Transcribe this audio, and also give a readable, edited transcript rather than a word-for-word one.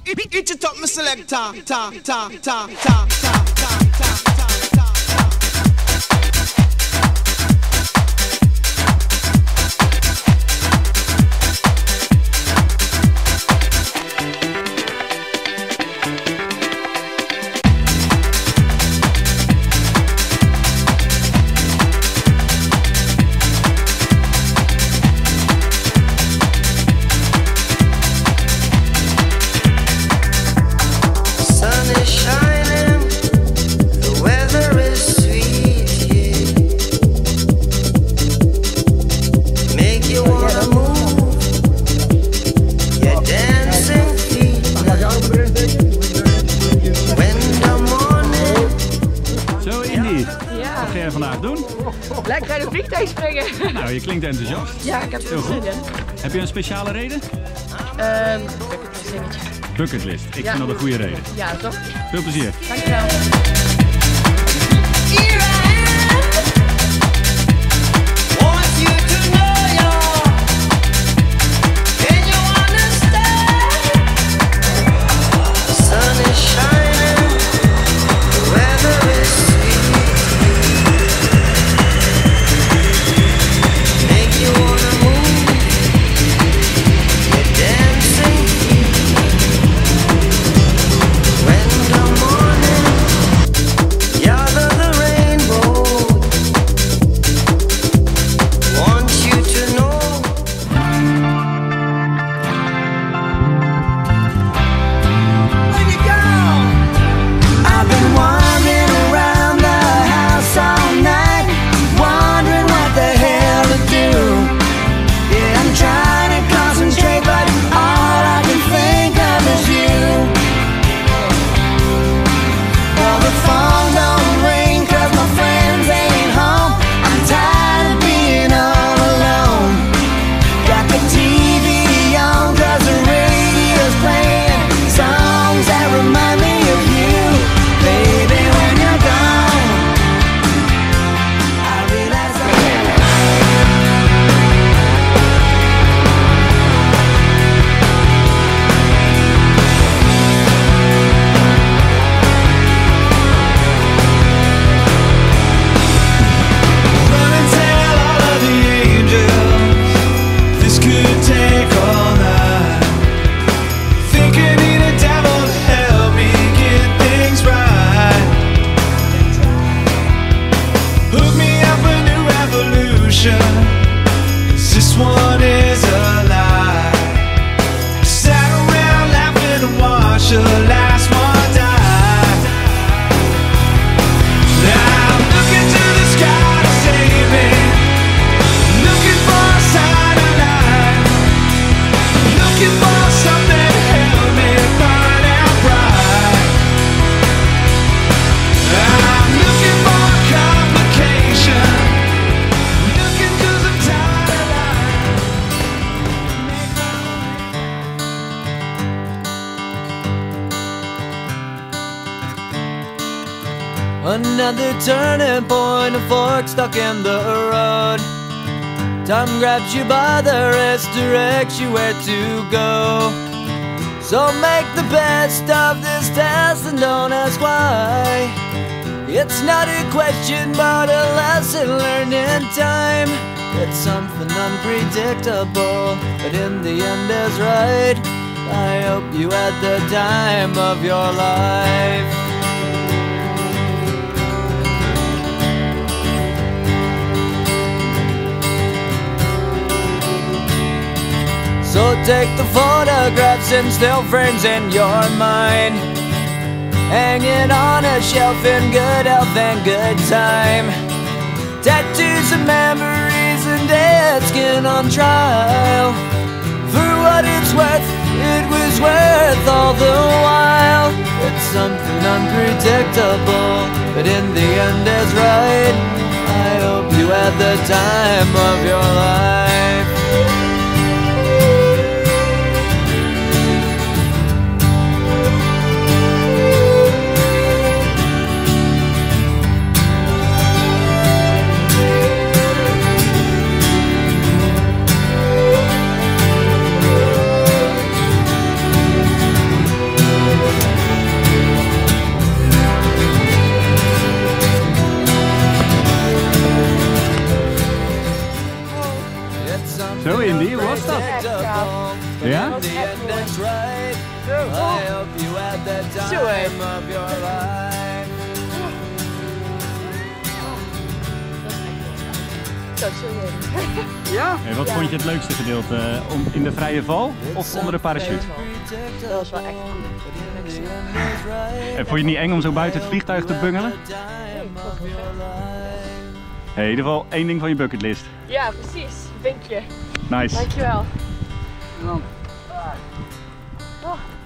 Eat it up, my selector. Ta ta ta ta ta ta ta ta. Vandaag doen? Lekker uit het vliegtuig springen. Nou, je klinkt enthousiast. Ja, ik heb er heel zin in. Heb je een speciale reden? Bucketlist. Bucketlist. Ik vind dat een goede reden. Ja, toch? Veel plezier. Dankjewel. This one is a lie. Sat around laughing and watched the last one die. Now I'm looking to the sky to save me, looking for a sign of life, looking for something to help me burn out bright. I'm looking for a complication, looking 'cause I'm tired of lying. Another turning point, a fork stuck in the road. Time grabs you by the wrist, directs you where to go. So make the best of this test and don't ask why. It's not a question but a lesson learned in time. It's something unpredictable, but in the end is right. I hope you had the time of your life. So take the photographs and still frames in your mind, hanging on a shelf in good health and good time. Tattoos of memories and dead skin on trial. For what it's worth, it was worth all the while. It's something unpredictable, but in the end is right. I hope you had the time of your life. right. I hope you had the time of your life. Zo chill. Ja? En wat vond je het leukste gedeelte? In de vrije val of onder de parachute? Dat was wel echt goed. En vond je het niet eng om zo buiten het vliegtuig te bungelen? Hey, in ieder geval één ding van je bucketlist. Ja, precies. Vinkje. Nice. Dankjewel. En dan. Oh.